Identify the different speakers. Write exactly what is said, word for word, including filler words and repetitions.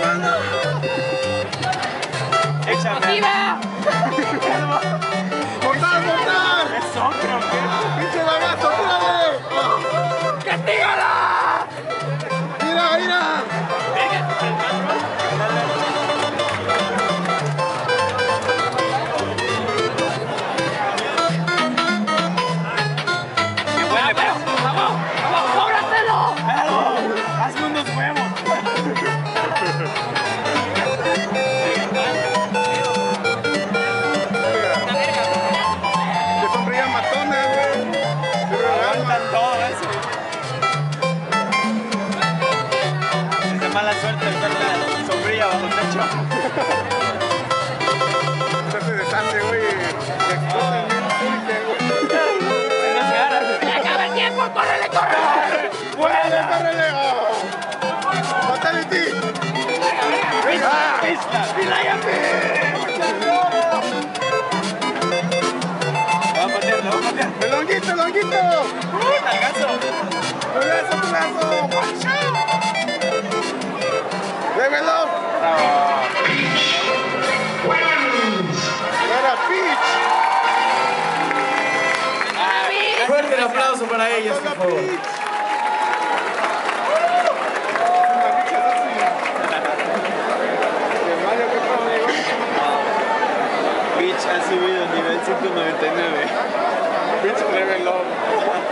Speaker 1: Échame.
Speaker 2: ¡Mortal, mortal!
Speaker 1: Es hombre, hombre.
Speaker 2: ¡Pinche bagazo, tírale!
Speaker 1: ¡Castígala!
Speaker 2: ¡Mira, mira!
Speaker 1: ¡Hazme unos huevos!
Speaker 2: Que sonrían matones, güey.
Speaker 1: Aguantan todo eso. Es de mala suerte ver la sombrilla bajo el techo.
Speaker 2: Se hace desastre, güey. Le explotan bien fuerte, güey.
Speaker 1: Tienes ganas. ¡Se acaba el tiempo! ¡Córrele, córrele!
Speaker 2: ¡Córrele, córrele! ¡Fatality!
Speaker 1: ¡Pista! ¡Pista! ¡Pilayame! Vamos a patear, vamos a patear.
Speaker 2: ¡El longuito, el longuito!
Speaker 1: ¡Uy, talgazo!
Speaker 2: ¡Tulazo, tulazo! ¡Llévelo! ¡Era Peach!
Speaker 3: Fuerte el aplauso para ellos, por
Speaker 2: ¡Toca
Speaker 3: favor.
Speaker 2: Peach!
Speaker 1: Peach ha subido nivel ciento noventa y nueve.
Speaker 2: Peach level up.